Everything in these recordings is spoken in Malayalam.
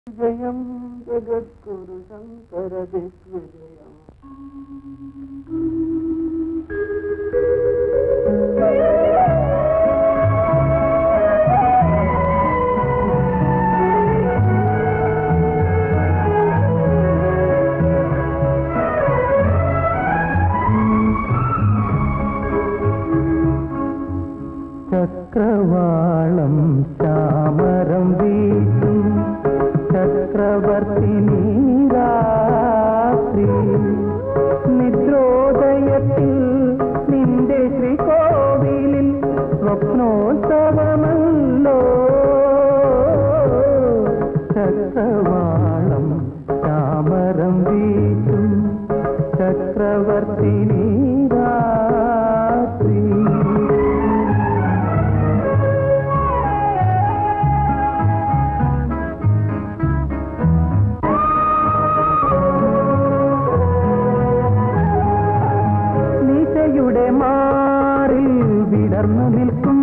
जयं जगद्गुरु शंकर दिग्विजयम्। ചക്രവാളം ചാമരം വീശും ചക്രവർത്തിനി രാത്രി നിദ്രോദയത്തിൽ നിന്റെ ശ്രീകോവിലിൽ സ്വപ്നോത്സവമല്ലോ. ചക്രവാളം ചാമരം വീശും ചക്രവർത്തിനി രാത്രി. മാറിൽ വിടർന്നു നിൽക്കും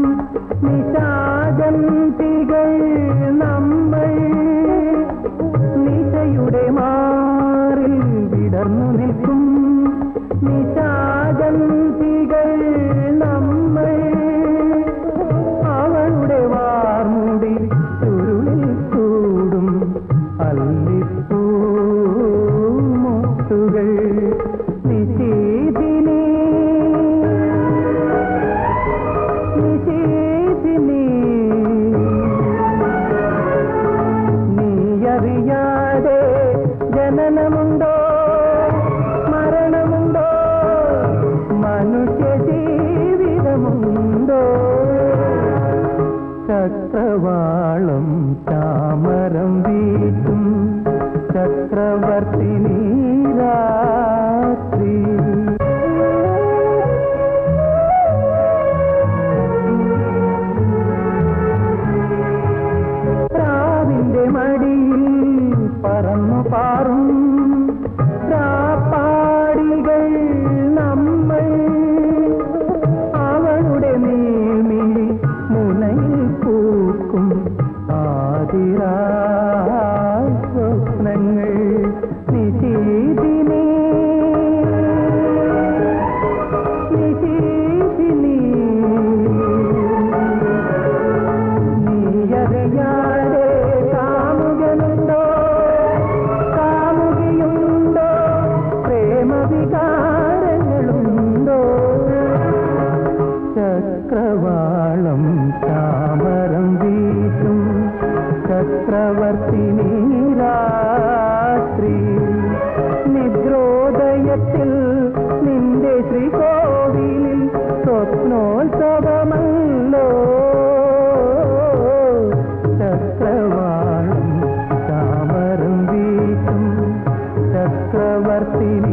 നിശാജന്തികൾ നമ്മൾ. നിശയുടെ മാറിൽ വിടർന്നു നിൽക്കും നിശാജന്തികൾ നമ്മൾ. അവളുടെ വാർമുടി ചുരുളിൽ ചൂടും അല്ലിപ്പൂ മുത്തുകൾ. നീയറിയാതെ ജനനമുണ്ടോ മരണമുണ്ടോ മനുഷ്യ ജീവിതമുണ്ടോ. ചക്രവാളം ചാമരം വീശും ചക്രവർത്തിനി രാത്രി. മടിയിൽ പറന്നു പാറും രാപ്പാടികൾ നമ്മൾ. അവളുടെ നീർമിഴി മുനയിൽ പൂക്കും ആതിരാ സ്വപ്നങ്ങൾ. നിശീതിനി നിശീതിനി നീയറിയാതെ കാമുകനുണ്ടോ കാമുകിയുണ്ടോ പ്രേമവികാരങ്ങളുണ്ടോ. ചക്രവാളം ചാമരം വീശും ചക്രവർത്തിനി രാത്രി നിദ്രോദയത്തിൽ നിന്റെ ശ്രീകോവിലിൽ സ്വപ്നോത്സവമല്ലോ. ചക്രവാളം ചാമരം വീശും ചക്രവർത്തിനി